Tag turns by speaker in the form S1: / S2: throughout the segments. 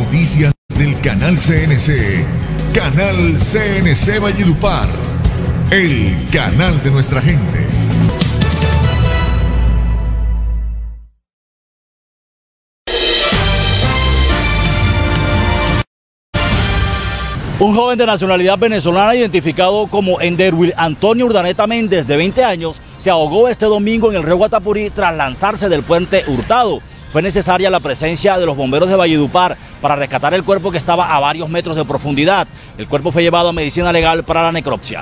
S1: Noticias del canal CNC. Canal CNC Valledupar. El canal de nuestra gente.
S2: Un joven de nacionalidad venezolana identificado como Enderwil Antonio Urdaneta Méndez, de 20 años, se ahogó este domingo en el río Guatapurí tras lanzarse del puente Hurtado. Fue necesaria la presencia de los bomberos de Valledupar para rescatar el cuerpo que estaba a varios metros de profundidad. El cuerpo fue llevado a medicina legal para la necropsia.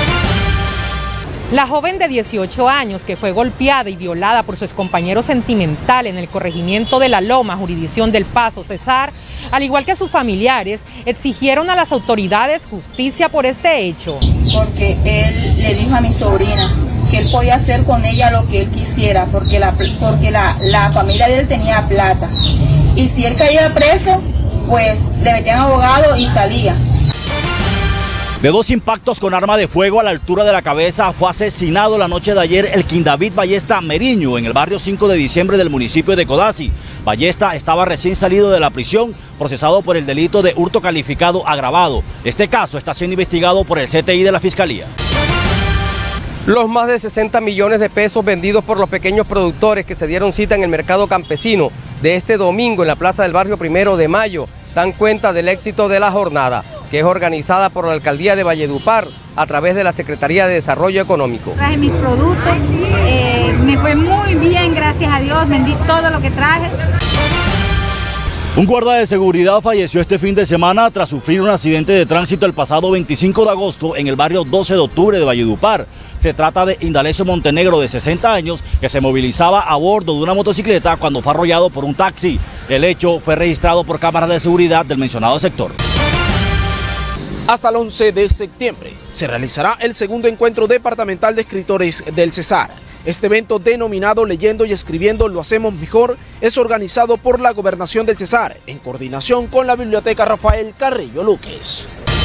S3: La joven de 18 años que fue golpeada y violada por su excompañero sentimental en el corregimiento de La Loma, jurisdicción del Paso, Cesar, al igual que sus familiares, exigieron a las autoridades justicia por este hecho.
S4: Porque él le dijo a mi sobrina que él podía hacer con ella lo que él quisiera, porque la familia de él tenía plata. Y si él caía preso, pues le metían abogado y salía.
S2: De 2 impactos con arma de fuego a la altura de la cabeza fue asesinado la noche de ayer el David Ballesta Meriño en el barrio 5 de diciembre del municipio de Codazzi. Ballesta estaba recién salido de la prisión, procesado por el delito de hurto calificado agravado. Este caso está siendo investigado por el CTI de la Fiscalía.
S5: Los más de 60 millones de pesos vendidos por los pequeños productores que se dieron cita en el mercado campesino de este domingo en la plaza del barrio 1 de Mayo dan cuenta del éxito de la jornada, que es organizada por la Alcaldía de Valledupar a través de la Secretaría de Desarrollo Económico.
S6: Traje mis productos, me fue muy bien, gracias a Dios, vendí todo lo que traje.
S2: Un guarda de seguridad falleció este fin de semana tras sufrir un accidente de tránsito el pasado 25 de agosto en el barrio 12 de octubre de Valledupar. Se trata de Indalecio Montenegro, de 60 años, que se movilizaba a bordo de una motocicleta cuando fue arrollado por un taxi. El hecho fue registrado por cámaras de seguridad del mencionado sector.
S7: Hasta el 11 de septiembre se realizará el segundo encuentro departamental de escritores del Cesar. Este evento, denominado Leyendo y Escribiendo lo hacemos mejor, es organizado por la Gobernación del Cesar en coordinación con la Biblioteca Rafael Carrillo Luques.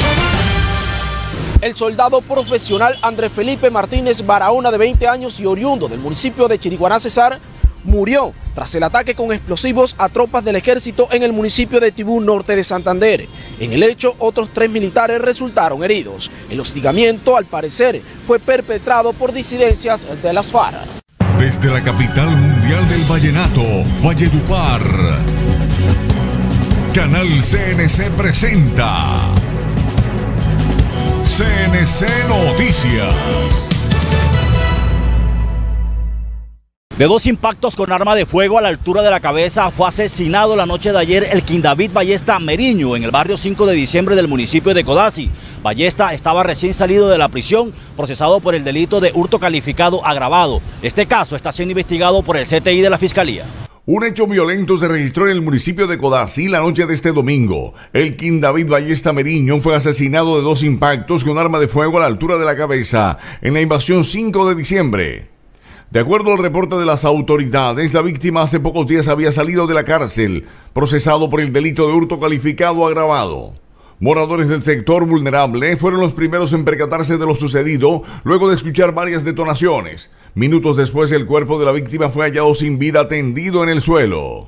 S7: El soldado profesional Andrés Felipe Martínez Barahona, de 20 años y oriundo del municipio de Chiriguaná, Cesar, murió tras el ataque con explosivos a tropas del ejército en el municipio de Tibú, norte de Santander. En el hecho, otros 3 militares resultaron heridos. El hostigamiento, al parecer, fue perpetrado por disidencias de las FARC.
S1: Desde la capital mundial del vallenato, Valledupar, Canal CNC presenta CNC Noticias.
S2: De 2 impactos con arma de fuego a la altura de la cabeza fue asesinado la noche de ayer el David Ballesta Meriño en el barrio 5 de diciembre del municipio de Codazzi. Ballesta estaba recién salido de la prisión, procesado por el delito de hurto calificado agravado. Este caso está siendo investigado por el CTI de la Fiscalía.
S1: Un hecho violento se registró en el municipio de Codazzi la noche de este domingo. El David Ballesta Meriño fue asesinado de 2 impactos con arma de fuego a la altura de la cabeza en la invasión 5 de diciembre. De acuerdo al reporte de las autoridades, la víctima hace pocos días había salido de la cárcel, procesado por el delito de hurto calificado agravado. Moradores del sector vulnerable fueron los primeros en percatarse de lo sucedido luego de escuchar varias detonaciones. Minutos después, el cuerpo de la víctima fue hallado sin vida, tendido en el suelo.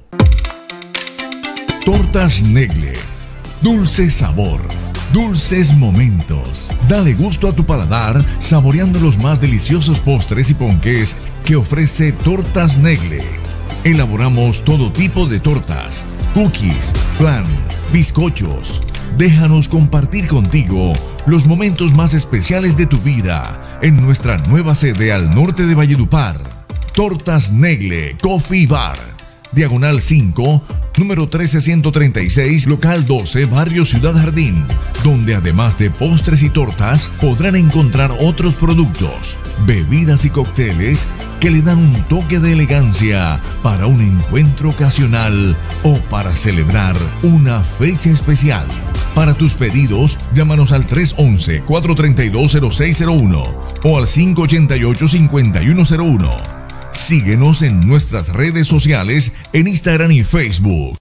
S1: Tortas Negle. Dulce sabor. Dulces momentos. Dale gusto a tu paladar saboreando los más deliciosos postres y ponqués que ofrece Tortas Negle. Elaboramos todo tipo de tortas, cookies, flan, bizcochos. Déjanos compartir contigo los momentos más especiales de tu vida en nuestra nueva sede al norte de Valledupar. Tortas Negle Coffee Bar. Diagonal 5, número 13136, local 12, barrio Ciudad Jardín, donde además de postres y tortas podrán encontrar otros productos, bebidas y cócteles que le dan un toque de elegancia para un encuentro ocasional o para celebrar una fecha especial. Para tus pedidos, llámanos al 311-432-0601 o al 588-5101. Síguenos en nuestras redes sociales en Instagram y Facebook.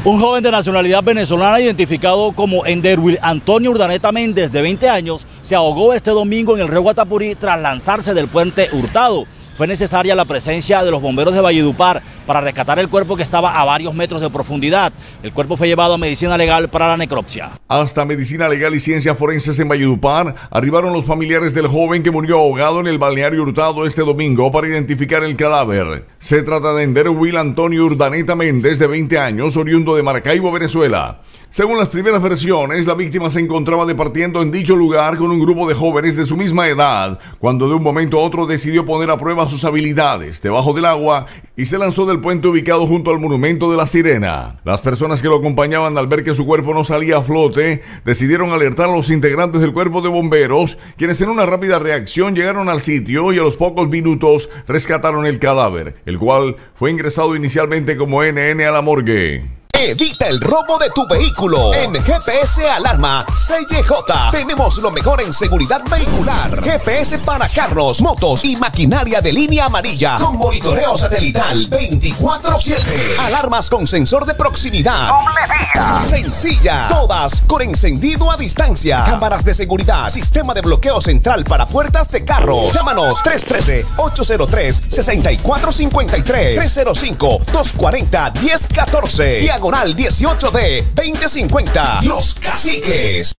S2: Un joven de nacionalidad venezolana identificado como Enderwil Antonio Urdaneta Méndez, de 20 años, se ahogó este domingo en el río Guatapurí tras lanzarse del puente Hurtado. Fue necesaria la presencia de los bomberos de Valledupar para rescatar el cuerpo, que estaba a varios metros de profundidad. El cuerpo fue llevado a medicina legal para la necropsia.
S1: Hasta medicina legal y ciencias forenses en Valledupar arribaron los familiares del joven que murió ahogado en el balneario Hurtado este domingo para identificar el cadáver. Se trata de Enderwil Antonio Urdaneta Méndez, de 20 años, oriundo de Maracaibo, Venezuela. Según las primeras versiones, la víctima se encontraba departiendo en dicho lugar con un grupo de jóvenes de su misma edad, cuando de un momento a otro decidió poner a prueba sus habilidades debajo del agua y se lanzó del puente ubicado junto al monumento de la Sirena. Las personas que lo acompañaban, al ver que su cuerpo no salía a flote, decidieron alertar a los integrantes del cuerpo de bomberos, quienes en una rápida reacción llegaron al sitio y a los pocos minutos rescataron el cadáver, el cual fue ingresado inicialmente como NN a la morgue.
S8: Evita el robo de tu vehículo. En GPS Alarma CJ tenemos lo mejor en seguridad vehicular. GPS para carros, motos y maquinaria de línea amarilla con monitoreo satelital 24/7. Alarmas con sensor de proximidad. Sencilla. Todas con encendido a distancia. Cámaras de seguridad. Sistema de bloqueo central para puertas de carros. Llámanos 313-803-6453. 305-240-1014. Diagonal 18D 2050. Los Caciques.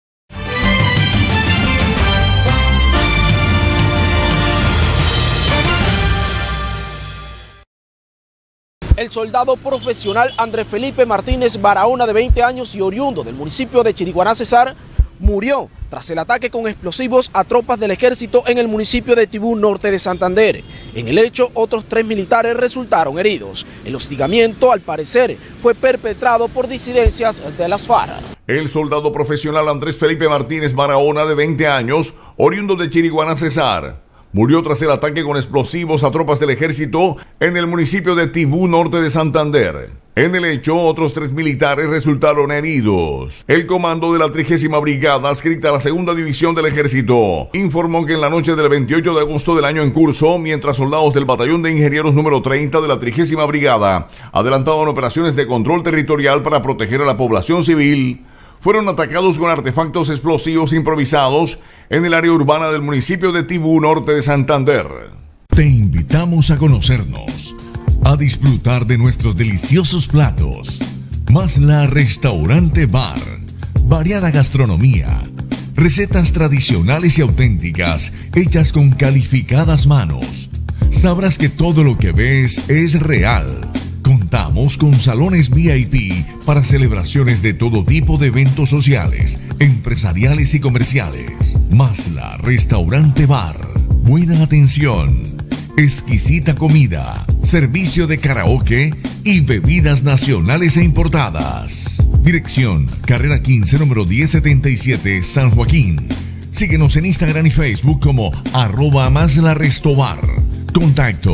S7: El soldado profesional Andrés Felipe Martínez Barahona, de 20 años y oriundo del municipio de Chiriguaná, Cesar, murió tras el ataque con explosivos a tropas del ejército en el municipio de Tibú, norte de Santander. En el hecho, otros 3 militares resultaron heridos. El hostigamiento, al parecer, fue perpetrado por disidencias de las FARC.
S1: El soldado profesional Andrés Felipe Martínez Barahona, de 20 años, oriundo de Chiriguaná, Cesar, murió tras el ataque con explosivos a tropas del ejército en el municipio de Tibú, norte de Santander. En el hecho, otros 3 militares resultaron heridos. El comando de la 30ª Brigada, adscrita a la 2ª División del Ejército, informó que en la noche del 28 de agosto del año en curso, mientras soldados del Batallón de Ingenieros número 30 de la 30ª Brigada adelantaban operaciones de control territorial para proteger a la población civil, fueron atacados con artefactos explosivos improvisados en el área urbana del municipio de Tibú, norte de Santander. Te invitamos a conocernos, a disfrutar de nuestros deliciosos platos. Masla Restaurante Bar, variada gastronomía, recetas tradicionales y auténticas hechas con calificadas manos. Sabrás que todo lo que ves es real. Contamos con salones VIP para celebraciones de todo tipo de eventos sociales, empresariales y comerciales. Masla Restaurante Bar, buena atención, exquisita comida, servicio de karaoke y bebidas nacionales e importadas. Dirección: Carrera 15, número 1077, San Joaquín. Síguenos en Instagram y Facebook como @MaslaRestobar. Contacto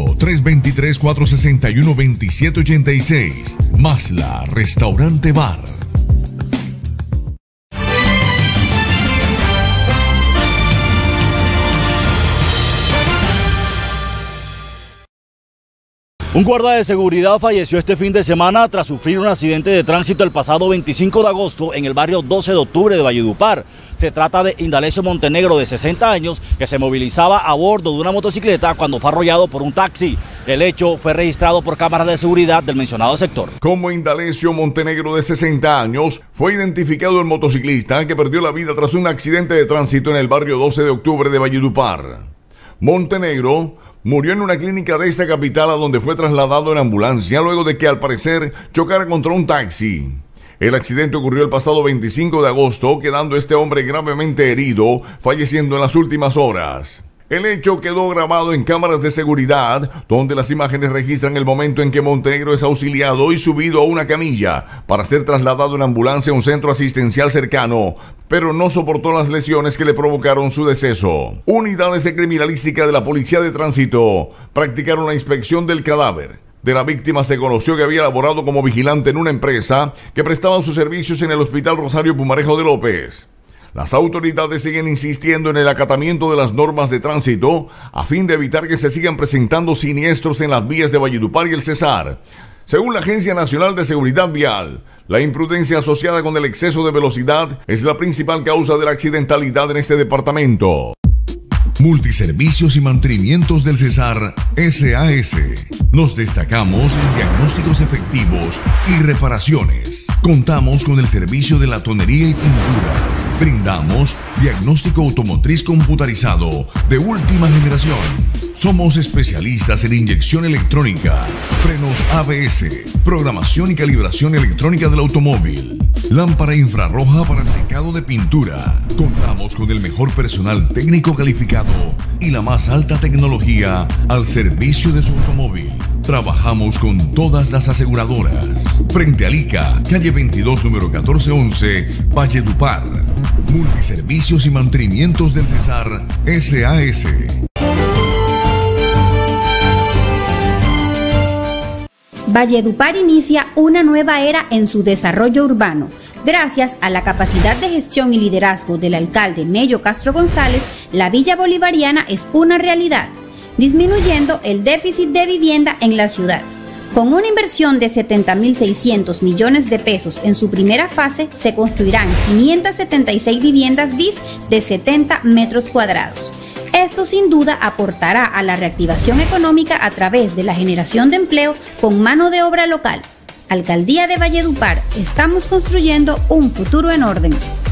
S1: 323-461-2786. Masla Restaurante Bar.
S2: Un guarda de seguridad falleció este fin de semana tras sufrir un accidente de tránsito el pasado 25 de agosto en el barrio 12 de octubre de Valledupar. Se trata de Indalecio Montenegro, de 60 años, que se movilizaba a bordo de una motocicleta cuando fue arrollado por un taxi. El hecho fue registrado por cámaras de seguridad del mencionado sector.
S1: Como Indalecio Montenegro, de 60 años, fue identificado el motociclista que perdió la vida tras un accidente de tránsito en el barrio 12 de octubre de Valledupar. Montenegro murió en una clínica de esta capital, a donde fue trasladado en ambulancia luego de que, al parecer, chocara contra un taxi. El accidente ocurrió el pasado 25 de agosto, quedando este hombre gravemente herido, falleciendo en las últimas horas. El hecho quedó grabado en cámaras de seguridad, donde las imágenes registran el momento en que Montenegro es auxiliado y subido a una camilla para ser trasladado en ambulancia a un centro asistencial cercano, pero no soportó las lesiones que le provocaron su deceso. Unidades de criminalística de la Policía de Tránsito practicaron la inspección del cadáver. De la víctima se conoció que había laborado como vigilante en una empresa que prestaba sus servicios en el Hospital Rosario Pumarejo de López. Las autoridades siguen insistiendo en el acatamiento de las normas de tránsito a fin de evitar que se sigan presentando siniestros en las vías de Valledupar y el Cesar. Según la Agencia Nacional de Seguridad Vial, La imprudencia asociada con el exceso de velocidad es la principal causa de la accidentalidad en este departamento. Multiservicios y mantenimientos del Cesar SAS. Nos destacamos en diagnósticos efectivos y reparaciones. Contamos con el servicio de latonería y pintura. Brindamos diagnóstico automotriz computarizado de última generación. Somos especialistas en inyección electrónica, frenos ABS, programación y calibración electrónica del automóvil, lámpara infrarroja para secado de pintura. Contamos con el mejor personal técnico calificado y la más alta tecnología al servicio de su automóvil. Trabajamos con todas las aseguradoras. Frente a ICA, calle 22, número 1411, Valledupar. Multiservicios y mantenimientos del Cesar SAS.
S9: Valledupar inicia una nueva era en su desarrollo urbano. Gracias a la capacidad de gestión y liderazgo del alcalde Mello Castro González, la Villa Bolivariana es una realidad, disminuyendo el déficit de vivienda en la ciudad. Con una inversión de 70.600 millones de pesos en su primera fase, se construirán 576 viviendas BIS de 70 metros cuadrados. Esto sin duda aportará a la reactivación económica a través de la generación de empleo con mano de obra local. Alcaldía de Valledupar, estamos construyendo un futuro en orden.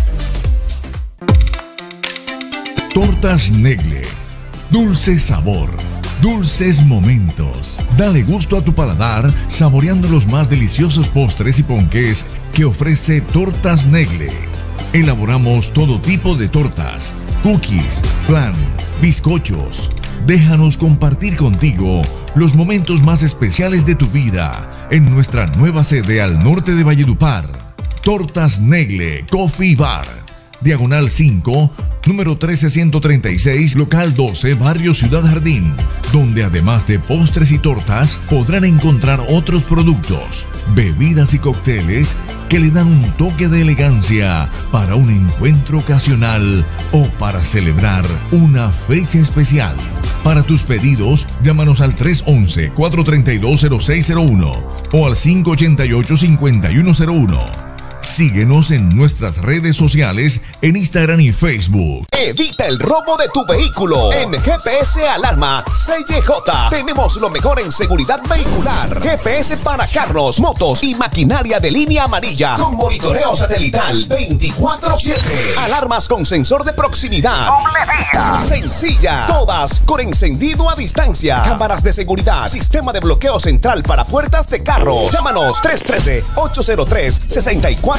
S1: Tortas Negle. Dulce sabor. Dulces momentos. Dale gusto a tu paladar saboreando los más deliciosos postres y ponqués que ofrece Tortas Negle. Elaboramos todo tipo de tortas, cookies, flan, bizcochos. Déjanos compartir contigo los momentos más especiales de tu vida en nuestra nueva sede al norte de Valledupar. Tortas Negle Coffee Bar, Diagonal 5, número 13136, local 12, barrio Ciudad Jardín, donde además de postres y tortas podrán encontrar otros productos, bebidas y cócteles que le dan un toque de elegancia para un encuentro ocasional o para celebrar una fecha especial. Para tus pedidos, llámanos al 311-432-0601 o al 588-5101. Síguenos en nuestras redes sociales en Instagram y Facebook.
S8: Evita el robo de tu vehículo. En GPS Alarma CJ tenemos lo mejor en seguridad vehicular. GPS para carros, motos y maquinaria de línea amarilla con monitoreo satelital 24/7. Alarmas con sensor de proximidad. Sencilla. Todas con encendido a distancia. Cámaras de seguridad. Sistema de bloqueo central para puertas de carros. Llámanos 313-803-6453.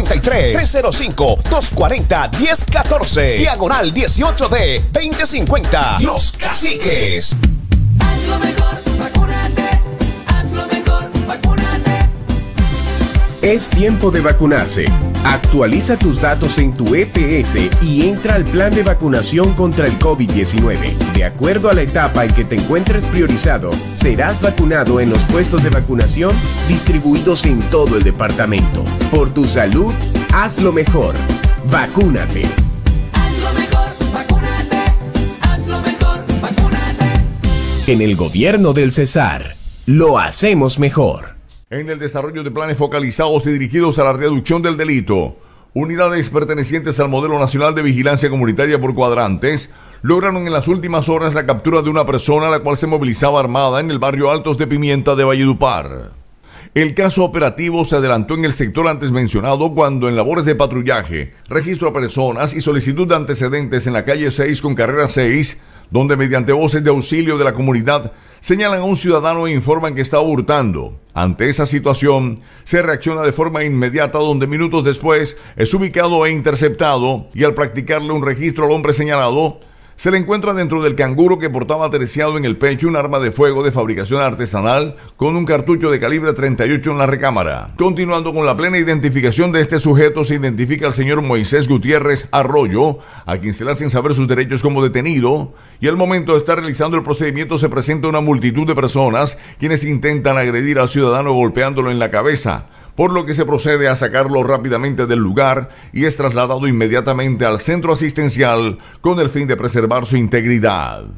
S8: 305-240-1014. Diagonal 18D 2050. Los Caciques.
S10: Haz lo mejor, vacúnate. Haz lo mejor, vacúnate.
S11: Es tiempo de vacunarse. Actualiza tus datos en tu EPS y entra al plan de vacunación contra el COVID-19. De acuerdo a la etapa en que te encuentres priorizado, serás vacunado en los puestos de vacunación distribuidos en todo el departamento. Por tu salud, haz lo mejor. Vacúnate.
S10: Haz lo mejor, vacúnate. Haz lo mejor, vacúnate.
S11: En el gobierno del Cesar, lo hacemos mejor.
S1: En el desarrollo de planes focalizados y dirigidos a la reducción del delito, unidades pertenecientes al Modelo Nacional de Vigilancia Comunitaria por Cuadrantes lograron en las últimas horas la captura de una persona la cual se movilizaba armada en el barrio Altos de Pimienta de Valledupar. El caso operativo se adelantó en el sector antes mencionado cuando en labores de patrullaje, registro a personas y solicitud de antecedentes en la calle 6 con carrera 6, donde mediante voces de auxilio de la comunidad señalan a un ciudadano e informan que está hurtando. Ante esa situación, se reacciona de forma inmediata donde minutos después es ubicado e interceptado y al practicarle un registro al hombre señalado, se le encuentra dentro del canguro que portaba terciado en el pecho un arma de fuego de fabricación artesanal con un cartucho de calibre 38 en la recámara. Continuando con la plena identificación de este sujeto, se identifica al señor Moisés Gutiérrez Arroyo, a quien se le hacen saber sus derechos como detenido, y al momento de estar realizando el procedimiento se presenta una multitud de personas quienes intentan agredir al ciudadano golpeándolo en la cabeza, por lo que se procede a sacarlo rápidamente del lugar y es trasladado inmediatamente al centro asistencial con el fin de preservar su integridad.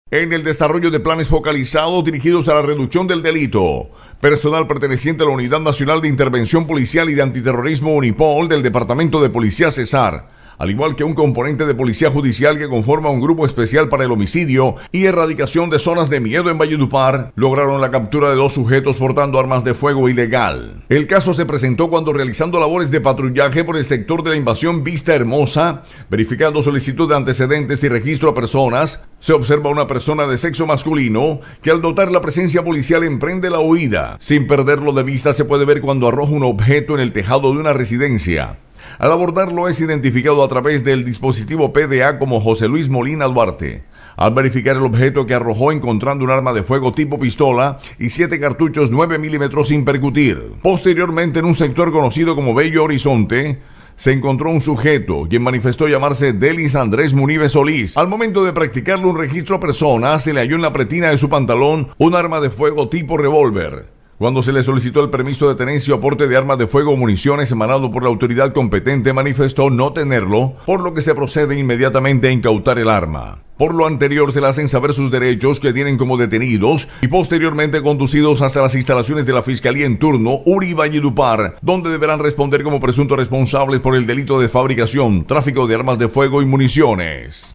S1: En el desarrollo de planes focalizados dirigidos a la reducción del delito, personal perteneciente a la Unidad Nacional de Intervención Policial y de Antiterrorismo UNIPOL del Departamento de Policía Cesar, al igual que un componente de Policía Judicial que conforma un grupo especial para el homicidio y erradicación de zonas de miedo en Valledupar, lograron la captura de 2 sujetos portando armas de fuego ilegal. El caso se presentó cuando, realizando labores de patrullaje por el sector de la invasión Vista Hermosa, verificando solicitud de antecedentes y registro a personas, se observa una persona de sexo masculino que, al notar la presencia policial, emprende la huida. Sin perderlo de vista, se puede ver cuando arroja un objeto en el tejado de una residencia. Al abordarlo, es identificado a través del dispositivo PDA como José Luis Molina Duarte. Al verificar el objeto que arrojó, encontrando un arma de fuego tipo pistola y 7 cartuchos 9 milímetros sin percutir. Posteriormente, en un sector conocido como Bello Horizonte, se encontró un sujeto quien manifestó llamarse Delis Andrés Munive Solís. Al momento de practicarle un registro a persona, se le halló en la pretina de su pantalón un arma de fuego tipo revólver. Cuando se le solicitó el permiso de tenencia o aporte de armas de fuego o municiones emanado por la autoridad competente, manifestó no tenerlo, por lo que se procede inmediatamente a incautar el arma. Por lo anterior, se le hacen saber sus derechos, que tienen como detenidos y posteriormente conducidos hasta las instalaciones de la Fiscalía en turno, URI Valledupar, donde deberán responder como presuntos responsables por el delito de fabricación, tráfico de armas de fuego y municiones.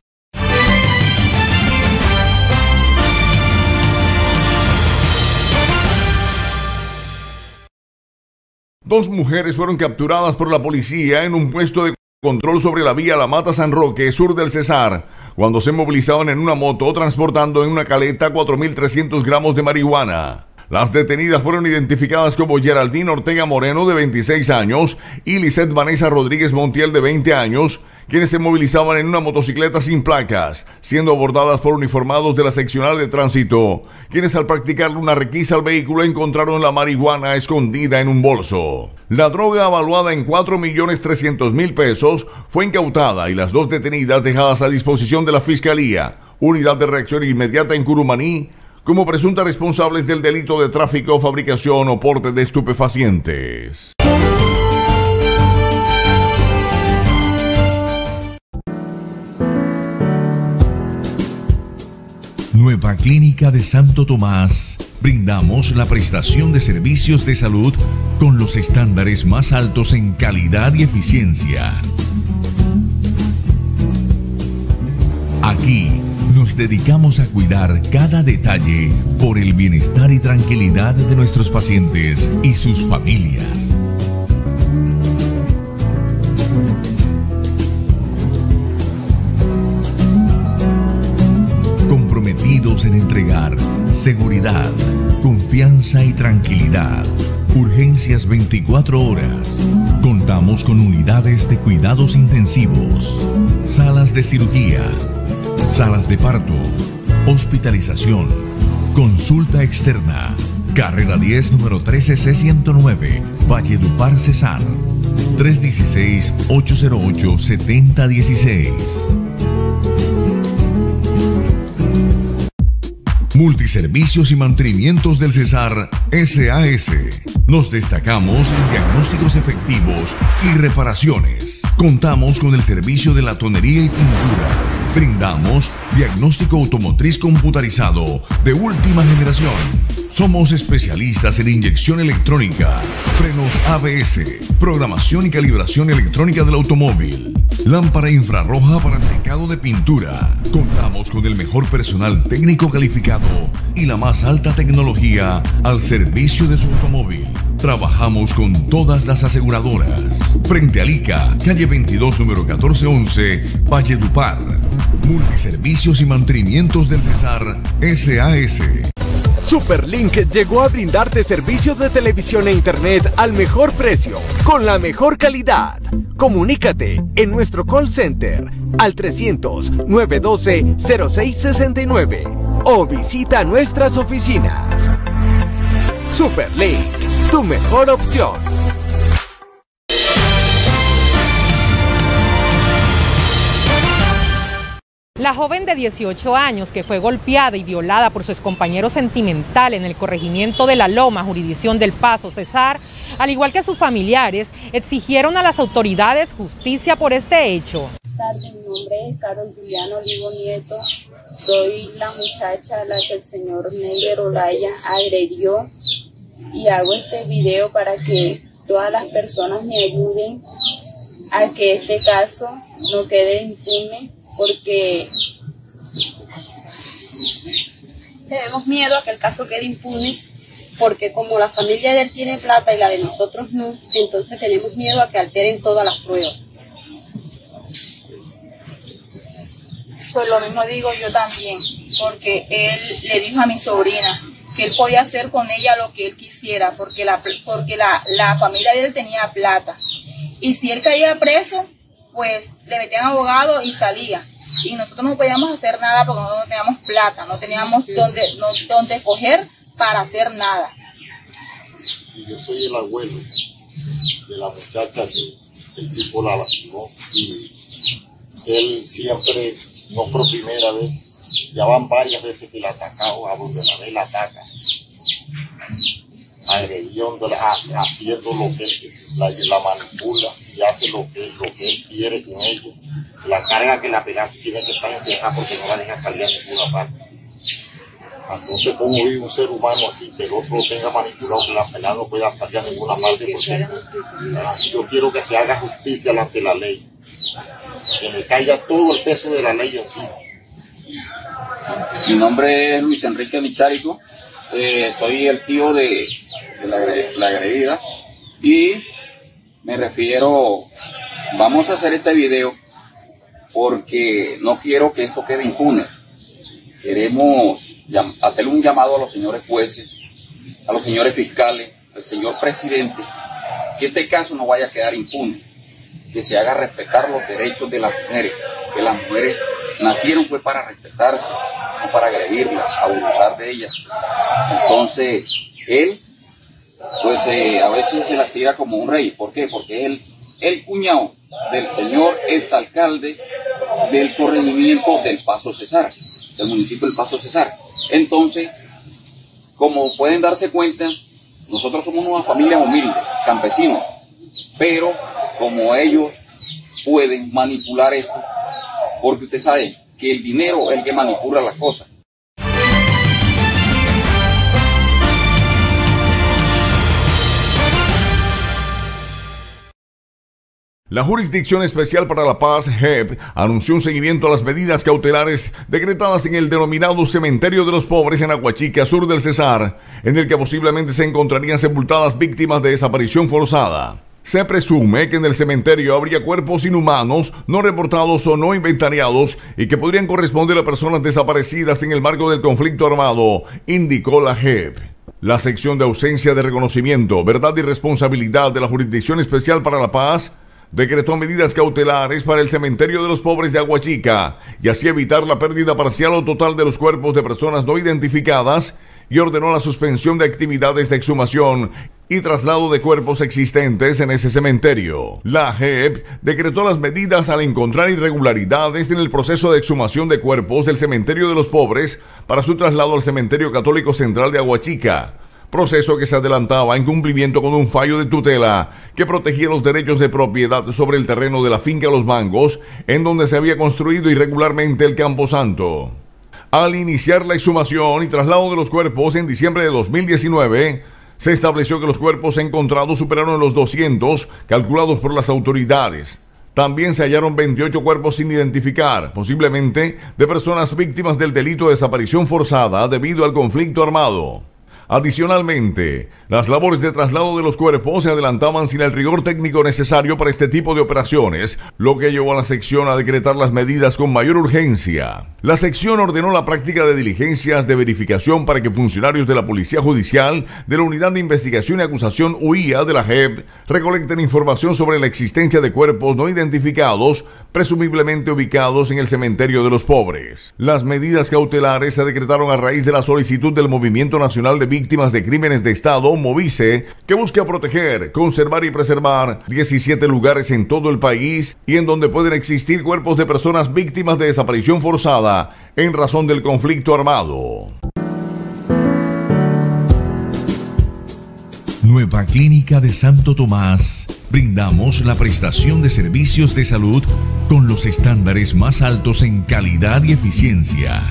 S1: Dos mujeres fueron capturadas por la policía en un puesto de control sobre la vía La Mata San Roque, sur del Cesar, cuando se movilizaban en una moto transportando en una caleta 4.300 gramos de marihuana. Las detenidas fueron identificadas como Geraldine Ortega Moreno, de 26 años, y Lisette Vanessa Rodríguez Montiel, de 20 años, quienes se movilizaban en una motocicleta sin placas, siendo abordadas por uniformados de la seccional de tránsito, quienes, al practicarle una requisa al vehículo, encontraron la marihuana escondida en un bolso. La droga, evaluada en 4.300.000 pesos, fue incautada y las dos detenidas dejadas a disposición de la Fiscalía, Unidad de Reacción Inmediata en Curumaní, como presuntas responsables del delito de tráfico, fabricación o porte de estupefacientes. Nueva Clínica de Santo Tomás. Brindamos la prestación de servicios de salud con los estándares más altos en calidad y eficiencia. Aquí nos dedicamos a cuidar cada detalle por el bienestar y tranquilidad de nuestros pacientes y sus familias. Comprometidos en entregar seguridad, confianza y tranquilidad. Urgencias 24 horas. Contamos con unidades de cuidados intensivos, salas de cirugía, salas de parto, hospitalización, consulta externa. Carrera 10, número 13C109, Valledupar, Cesar. 316-808-7016. Multiservicios y Mantenimientos del Cesar SAS. Nos destacamos en diagnósticos efectivos y reparaciones. Contamos con el servicio de latonería y pintura. Brindamos diagnóstico automotriz computarizado de última generación. Somos especialistas en inyección electrónica, frenos ABS, programación y calibración electrónica del automóvil, lámpara infrarroja para secado de pintura. Contamos con el mejor personal técnico calificado y la más alta tecnología al servicio de su automóvil. Trabajamos con todas las aseguradoras. Frente a ICA, calle 22, número 1411, Valledupar. Multiservicios y Mantenimientos del Cesar SAS.
S12: Superlink llegó a brindarte servicios de televisión e internet al mejor precio, con la mejor calidad. Comunícate en nuestro call center al 300-912-0669 o visita nuestras oficinas. Superlink, tu mejor opción.
S3: La joven de 18 años que fue golpeada y violada por su excompañero sentimental en el corregimiento de La Loma, jurisdicción del Paso, Cesar, al igual que sus familiares, exigieron a las autoridades justicia por este hecho.
S4: tardes, mi nombre es Carol Juliano Olivo Nieto, soy la muchacha a la que el señor Neider Olaya agredió y hago este video para que todas las personas me ayuden a que este caso no quede impune, porque tenemos miedo a que el caso quede impune, porque como la familia de él tiene plata y la de nosotros no, entonces tenemos miedo a que alteren todas las pruebas. Pues lo mismo digo yo también, porque él le dijo a mi sobrina que él podía hacer con ella lo que él quisiera, porque la familia de él tenía plata. Y si él caía preso, pues le metían abogado y salía. Y nosotros no podíamos hacer nada porque nosotros no teníamos plata, no teníamos dónde coger para hacer nada.
S13: Yo soy el abuelo de la muchacha que el tipo la lastimó y él siempre, no por primera vez, ya van varias veces que la ha atacado, a donde la ve la ataca, agrediéndola, haciendo lo que él, la manipula y hace lo que él quiere con ella. La carga que la pega tiene que estar encerrada porque no la deja salir a ninguna parte. Entonces, ¿cómo vive un ser humano así, que el otro lo tenga manipulado, que la pelada no pueda salir a ninguna parte? Porque yo quiero que se haga justicia ante la ley, que me caiga todo el peso de la ley encima.
S14: Mi nombre es Luis Enrique Michárico, soy el tío de la agredida y me refiero, vamos a hacer este video porque no quiero que esto quede impune. Queremos hacer un llamado a los señores jueces, a los señores fiscales, al señor presidente, que este caso no vaya a quedar impune, que se haga respetar los derechos de las mujeres, que las mujeres nacieron fue para respetarse, no para agredirlas, abusar de ellas. Entonces, él, pues a veces se las tira como un rey. ¿Por qué? Porque él, el cuñado del señor exalcalde del corregimiento del Paso Cesar, del municipio del Paso Cesar. Entonces, como pueden darse cuenta, nosotros somos una familia humilde, campesinos, pero como ellos pueden manipular esto, porque usted sabe que el dinero es el que manipula las cosas.
S1: La Jurisdicción Especial para la Paz, JEP, anunció un seguimiento a las medidas cautelares decretadas en el denominado Cementerio de los Pobres en Aguachica, sur del Cesar, en el que posiblemente se encontrarían sepultadas víctimas de desaparición forzada. Se presume que en el cementerio habría cuerpos inhumanos, no reportados o no inventariados, y que podrían corresponder a personas desaparecidas en el marco del conflicto armado, indicó la JEP. La sección de ausencia de reconocimiento, verdad y responsabilidad de la Jurisdicción Especial para la Paz decretó medidas cautelares para el Cementerio de los Pobres de Aguachica y así evitar la pérdida parcial o total de los cuerpos de personas no identificadas, y ordenó la suspensión de actividades de exhumación y traslado de cuerpos existentes en ese cementerio. La JEP decretó las medidas al encontrar irregularidades en el proceso de exhumación de cuerpos del Cementerio de los Pobres para su traslado al Cementerio Católico Central de Aguachica, proceso que se adelantaba en cumplimiento con un fallo de tutela que protegía los derechos de propiedad sobre el terreno de la finca Los Mangos, en donde se había construido irregularmente el Camposanto. Al iniciar la exhumación y traslado de los cuerpos en diciembre de 2019, se estableció que los cuerpos encontrados superaron los 200 calculados por las autoridades. También se hallaron 28 cuerpos sin identificar, posiblemente de personas víctimas del delito de desaparición forzada debido al conflicto armado. Adicionalmente, las labores de traslado de los cuerpos se adelantaban sin el rigor técnico necesario para este tipo de operaciones, lo que llevó a la sección a decretar las medidas con mayor urgencia. La sección ordenó la práctica de diligencias de verificación para que funcionarios de la Policía Judicial, de la Unidad de Investigación y Acusación UIA de la JEP, recolecten información sobre la existencia de cuerpos no identificados, presumiblemente ubicados en el Cementerio de los Pobres. Las medidas cautelares se decretaron a raíz de la solicitud del Movimiento Nacional de Víctimas de Crímenes de Estado, MOVICE, que busca proteger, conservar y preservar 17 lugares en todo el país y en donde pueden existir cuerpos de personas víctimas de desaparición forzada en razón del conflicto armado. Nueva Clínica de Santo Tomás brindamos la prestación de servicios de salud con los estándares más altos en calidad y eficiencia.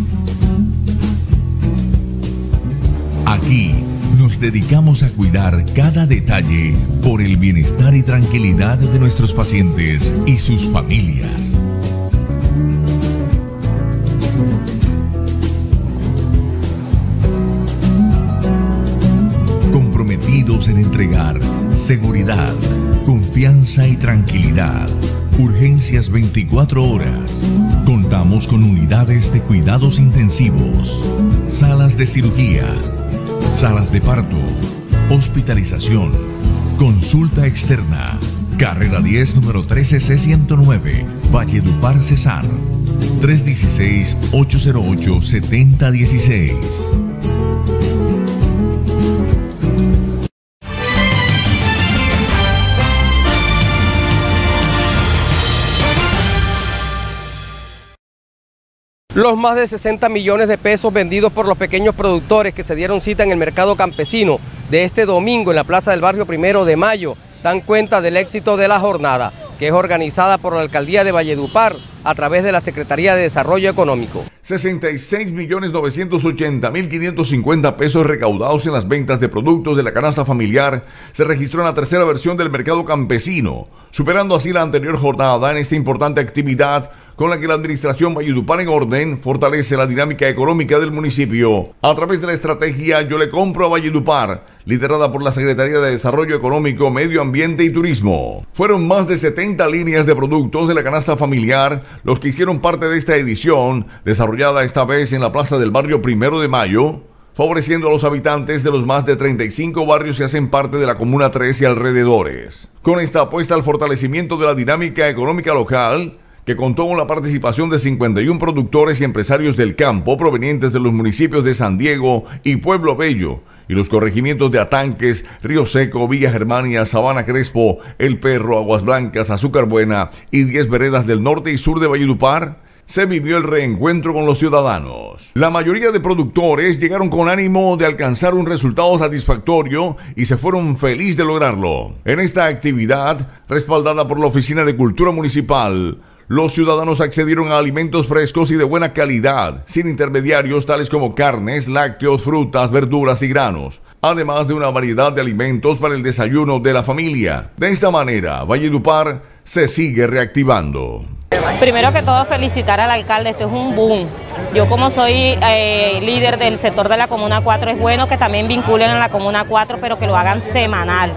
S1: Aquí nos dedicamos a cuidar cada detalle por el bienestar y tranquilidad de nuestros pacientes y sus familias. Comprometidos en entregar seguridad, confianza y tranquilidad. Urgencias 24 horas. Contamos con unidades de cuidados intensivos, salas de cirugía, salas de parto, hospitalización, consulta externa. Carrera 10, número 13C109, Valledupar, Cesar. 316-808-7016.
S5: Los más de 60 millones de pesos vendidos por los pequeños productores que se dieron cita en el mercado campesino de este domingo en la plaza del barrio 1 de Mayo dan cuenta del éxito de la jornada, que es organizada por la Alcaldía de Valledupar a través de la Secretaría de Desarrollo Económico.
S15: 66.980.550 pesos recaudados en las ventas de productos de la canasta familiar se registró en la tercera versión del mercado campesino, superando así la anterior jornada en esta importante actividad con la que la Administración Valledupar en Orden fortalece la dinámica económica del municipio a través de la estrategia Yo le compro a Valledupar, liderada por la Secretaría de Desarrollo Económico, Medio Ambiente y Turismo. Fueron más de 70 líneas de productos de la canasta familiar los que hicieron parte de esta edición, desarrollada esta vez en la plaza del barrio 1 de Mayo, favoreciendo a los habitantes de los más de 35 barrios que hacen parte de la Comuna 3 y alrededores. Con esta apuesta al fortalecimiento de la dinámica económica local, que contó con la participación de 51 productores y empresarios del campo provenientes de los municipios de San Diego y Pueblo Bello, y los corregimientos de Atanques, Río Seco, Villa Germania, Sabana Crespo, El Perro, Aguas Blancas, Azúcar Buena y 10 veredas del norte y sur de Valledupar, se vivió el reencuentro con los ciudadanos. La mayoría de productores llegaron con ánimo de alcanzar un resultado satisfactorio y se fueron felices de lograrlo. En esta actividad, respaldada por la Oficina de Cultura Municipal, los ciudadanos accedieron a alimentos frescos y de buena calidad, sin intermediarios tales como carnes, lácteos, frutas, verduras y granos, además de una variedad de alimentos para el desayuno de la familia. De esta manera, Valledupar se sigue reactivando.
S16: Primero que todo, felicitar al alcalde, esto es un boom. Yo como soy líder del sector de la Comuna 4, es bueno que también vinculen a la Comuna 4, pero que lo hagan semanal,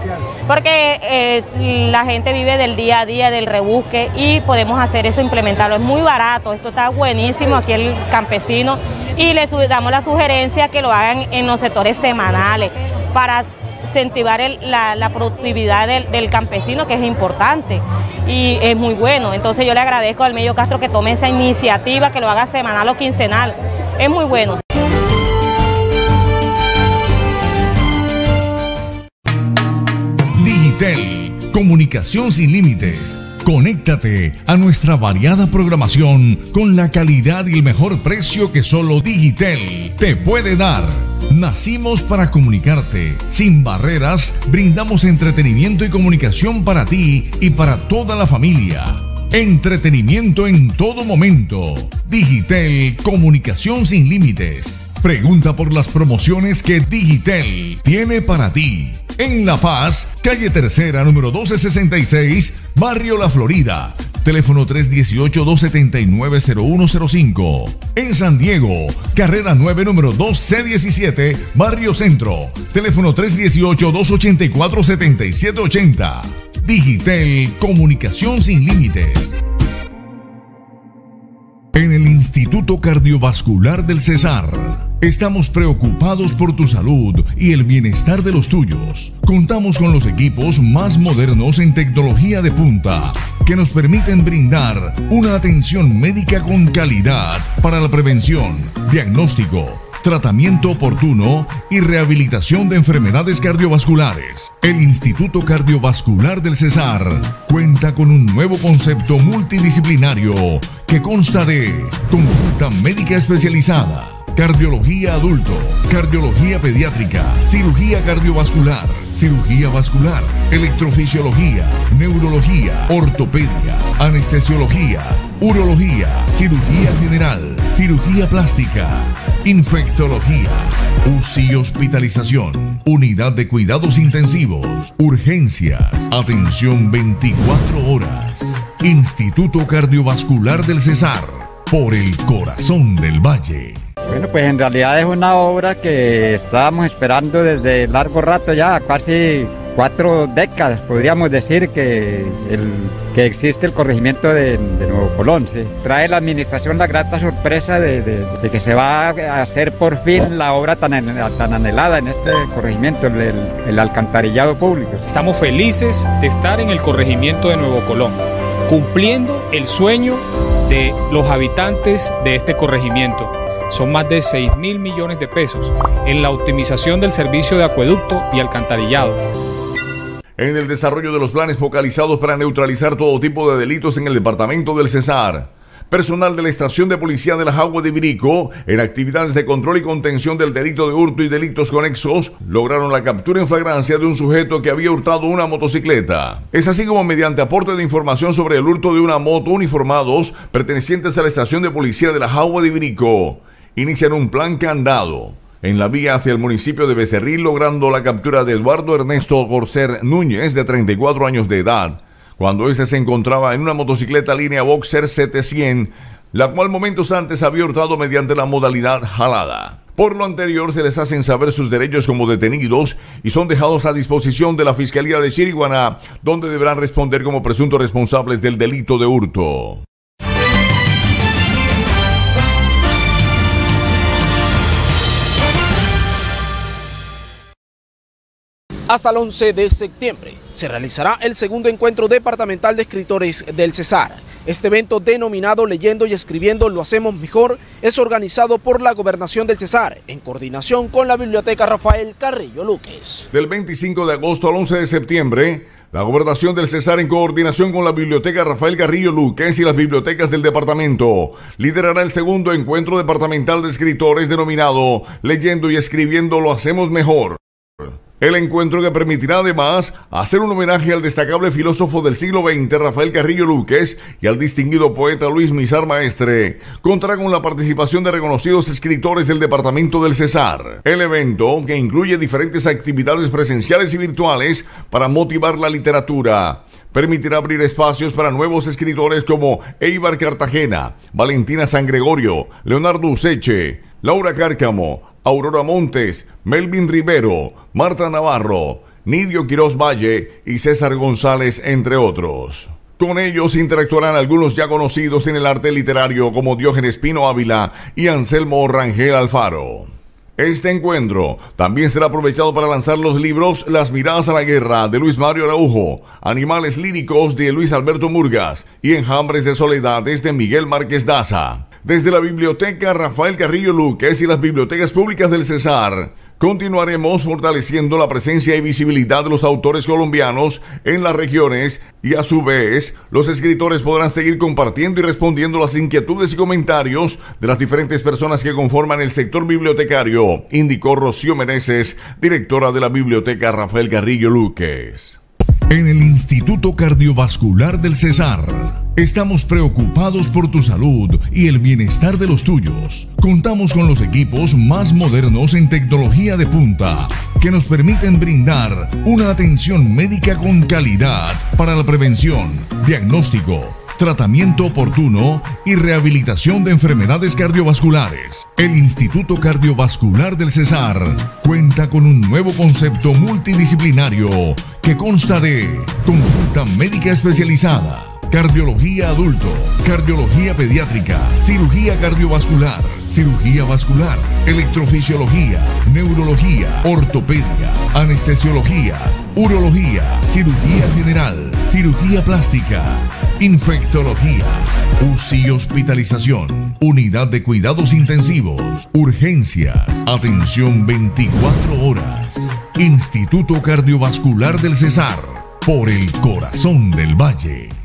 S16: porque la gente vive del día a día, del rebusque, y podemos hacer eso, implementarlo. Es muy barato, esto está buenísimo aquí el campesino, y les damos la sugerencia que lo hagan en los sectores semanales, para incentivar la productividad del campesino, que es importante y es muy bueno. Entonces yo le agradezco al Mello Castro que tome esa iniciativa, que lo haga semanal o quincenal, es muy bueno.
S1: Digitel, comunicación sin límites. Conéctate a nuestra variada programación con la calidad y el mejor precio que solo Digitel te puede dar. Nacimos para comunicarte. Sin barreras, brindamos entretenimiento y comunicación para ti y para toda la familia. Entretenimiento en todo momento. Digitel, comunicación sin límites. Pregunta por las promociones que Digitel tiene para ti. En La Paz, calle Tercera, número 1266, Barrio La Florida. Teléfono 318-279-0105. En San Diego, carrera 9, número 2C17, Barrio Centro. Teléfono 318-284-7780. Digitel, comunicación sin límites. En el Instituto Cardiovascular del Cesar, estamos preocupados por tu salud y el bienestar de los tuyos. Contamos con los equipos más modernos en tecnología de punta que nos permiten brindar una atención médica con calidad para la prevención, diagnóstico, tratamiento oportuno y rehabilitación de enfermedades cardiovasculares. El Instituto Cardiovascular del Cesar cuenta con un nuevo concepto multidisciplinario que consta de consulta médica especializada, cardiología adulto, cardiología pediátrica, cirugía cardiovascular, cirugía vascular, electrofisiología, neurología, ortopedia, anestesiología, urología, cirugía general, cirugía plástica, infectología, UCI y hospitalización, unidad de cuidados intensivos, urgencias, atención 24 horas. Instituto Cardiovascular del Cesar, por el corazón del Valle.
S17: Bueno, pues en realidad es una obra que estábamos esperando desde largo rato ya, casi 4 décadas, podríamos decir que existe el corregimiento de Nuevo Colón. ¿Sí? Trae la administración la grata sorpresa de que se va a hacer por fin la obra tan anhelada en este corregimiento, el alcantarillado público.
S18: Estamos felices de estar en el corregimiento de Nuevo Colón, cumpliendo el sueño de los habitantes de este corregimiento. Son más de 6.000 millones de pesos en la optimización del servicio de acueducto y alcantarillado.
S15: En el desarrollo de los planes focalizados para neutralizar todo tipo de delitos en el departamento del Cesar, personal de la estación de policía de la Jagua de Ibirico, en actividades de control y contención del delito de hurto y delitos conexos, lograron la captura en flagrancia de un sujeto que había hurtado una motocicleta. Es así como mediante aporte de información sobre el hurto de una moto, uniformados pertenecientes a la estación de policía de la Jagua de Ibirico inician un plan candado en la vía hacia el municipio de Becerril, logrando la captura de Eduardo Ernesto Corcer Núñez, de 34 años de edad, cuando éste se encontraba en una motocicleta línea Boxer 700, la cual momentos antes había hurtado mediante la modalidad jalada. Por lo anterior, se les hacen saber sus derechos como detenidos y son dejados a disposición de la Fiscalía de Chiriguaná, donde deberán responder como presuntos responsables del delito de hurto.
S7: Hasta el 11 de septiembre se realizará el segundo encuentro departamental de escritores del Cesar. Este evento, denominado Leyendo y Escribiendo lo hacemos mejor, es organizado por la Gobernación del Cesar en coordinación con la Biblioteca Rafael Carrillo Luques.
S15: Del 25 de agosto al 11 de septiembre, la Gobernación del Cesar, en coordinación con la Biblioteca Rafael Carrillo Luques y las bibliotecas del departamento, liderará el segundo encuentro departamental de escritores denominado Leyendo y Escribiendo lo hacemos mejor. El encuentro, que permitirá además hacer un homenaje al destacable filósofo del siglo XX Rafael Carrillo Luques y al distinguido poeta Luis Mizar Maestre, contará con la participación de reconocidos escritores del departamento del Cesar. El evento, que incluye diferentes actividades presenciales y virtuales para motivar la literatura, permitirá abrir espacios para nuevos escritores como Eibar Cartagena, Valentina San Gregorio, Leonardo Useche, Laura Cárcamo, Aurora Montes, Melvin Rivero, Marta Navarro, Nidio Quiroz Valle y César González, entre otros. Con ellos interactuarán algunos ya conocidos en el arte literario como Diógenes Pino Ávila y Anselmo Rangel Alfaro. Este encuentro también será aprovechado para lanzar los libros Las miradas a la guerra, de Luis Mario Araujo, Animales líricos, de Luis Alberto Murgas, y Enjambres de soledades, de Miguel Márquez Daza. Desde la Biblioteca Rafael Carrillo Luques y las bibliotecas públicas del Cesar, continuaremos fortaleciendo la presencia y visibilidad de los autores colombianos en las regiones, y a su vez los escritores podrán seguir compartiendo y respondiendo las inquietudes y comentarios de las diferentes personas que conforman el sector bibliotecario, indicó Rocío Meneses, directora de la Biblioteca Rafael Carrillo Luques.
S1: En el Instituto Cardiovascular del Cesar, estamos preocupados por tu salud y el bienestar de los tuyos. Contamos con los equipos más modernos en tecnología de punta, que nos permiten brindar una atención médica con calidad para la prevención, diagnóstico, tratamiento oportuno y rehabilitación de enfermedades cardiovasculares. El Instituto Cardiovascular del Cesar cuenta con un nuevo concepto multidisciplinario que consta de consulta médica especializada, cardiología adulto, cardiología pediátrica, cirugía cardiovascular, cirugía vascular, electrofisiología, neurología, ortopedia, anestesiología, urología, cirugía general, cirugía plástica, infectología, UCI y hospitalización, unidad de cuidados intensivos, urgencias, atención 24 horas. Instituto Cardiovascular del Cesar, por el corazón del Valle.